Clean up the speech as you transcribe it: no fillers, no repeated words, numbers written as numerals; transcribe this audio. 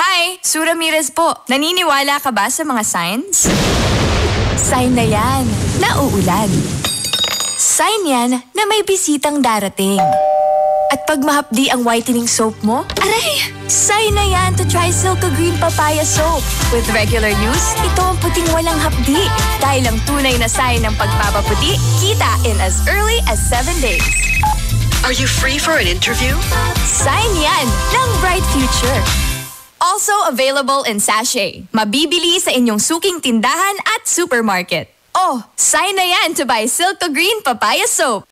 Hi, Ramirez po. Naniniwala ka ba sa mga signs? Sign na yan, na uulan. Sign yan na may bisitang darating. At pag mahapdi ang whitening soap mo, aray! Sign na yan to try Silka Green Papaya Soap. With regular use, ito ang puting walang hapdi. Dahil ang tunay na sign ng pagpapaputi, kita in as early as 7 days. Are you free for an interview? Sign yan ng bright future. Also available in sachet. Mabibili sa inyong suking tindahan at supermarket. Oh, sign na yan to buy Silka Green Papaya Soap.